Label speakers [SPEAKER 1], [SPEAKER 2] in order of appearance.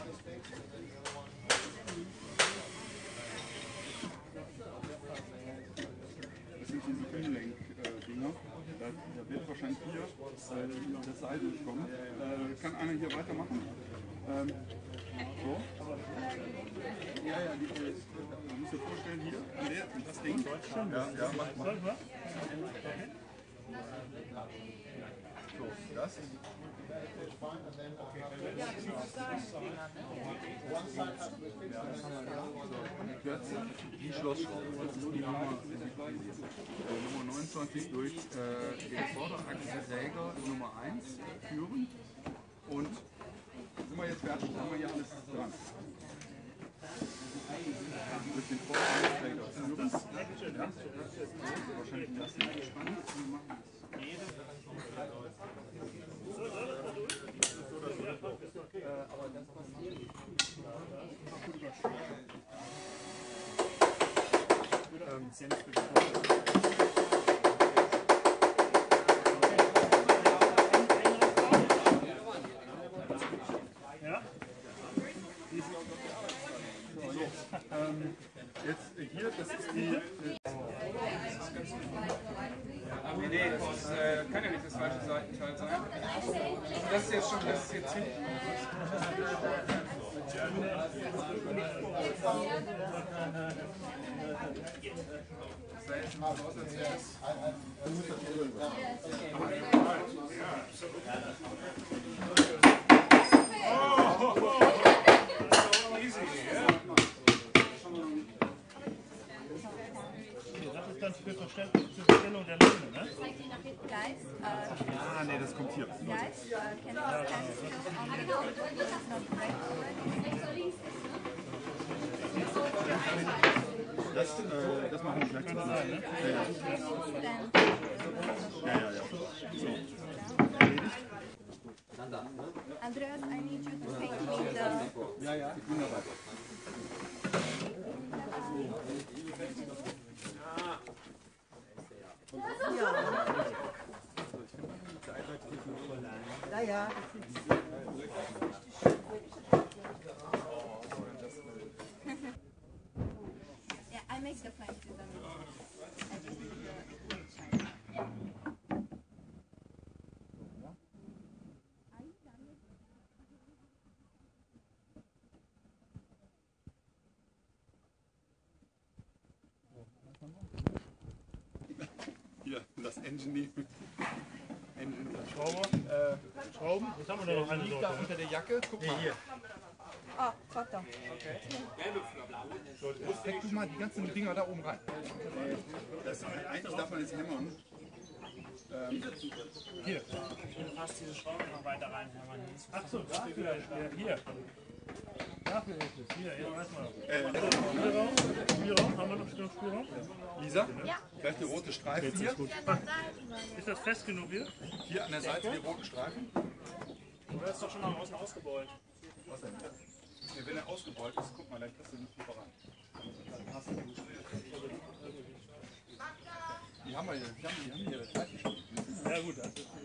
[SPEAKER 1] Das sind diese Umlenk-Dinger. Da wird wahrscheinlich hier das Seil durchkommen. Kann einer hier weitermachen? So. Ja, ja, man muss sich vorstellen, hier, an der, das Ding. Ja, mach mal. So, das. Kürze, die Schlossschraube. Das ist die Nummer 29 durch den Vorderachsensäger Nummer 1 führen. Und sind wir jetzt fertig, haben wir hier alles dran. Durch den Vorderachsensäger führen. Ja. Wahrscheinlich das nicht spannend. Aber das passiert. Jetzt hier, das ist die.
[SPEAKER 2] Nee, das kann ja nicht das falsche Seitenteil sein. Das ist jetzt schon, das ist jetzt hinten. Das sah jetzt mal aus, als wäre das.
[SPEAKER 3] Für Verstellung der Löhne, ne?
[SPEAKER 1] Ah, nee, das kommt hier. Das machen wir gleich zum Schluss. Ja. So.
[SPEAKER 4] Andreas, I need you to take me the...
[SPEAKER 1] Ja, ich bin dabei.
[SPEAKER 5] Ja.
[SPEAKER 4] Yeah, I make the plan to them. I just need the...
[SPEAKER 1] Hier, das Engine.
[SPEAKER 3] Schrauben? Jetzt haben wir da noch eine
[SPEAKER 1] Liegt da
[SPEAKER 3] Sorte.
[SPEAKER 1] unter der Jacke? Guck mal. Hier.
[SPEAKER 4] Oh, Foto.
[SPEAKER 1] Steck du mal die ganzen Dinger da oben rein. Eigentlich darf man jetzt hämmern.
[SPEAKER 3] Hier. Du passt diese Schrauben noch weiter rein, Hermann. Ach so, dafür. Hier. Dafür ist es. Hier, jetzt weiß man. Spielraum? Haben wir noch Spielraum?
[SPEAKER 1] Lisa? Ja. Vielleicht die rote Streifen hier.
[SPEAKER 3] Ist das fest genug hier?
[SPEAKER 1] Hier an der Seite die roten Streifen.
[SPEAKER 3] Oder ist doch schon mal außen ausgebeult?
[SPEAKER 1] Was denn? Ja, wenn er ausgebeult ist, guck mal, dann kriegst du nicht drüber ran. Die haben wir hier, das weiß ich schon.
[SPEAKER 3] Ja gut, das ist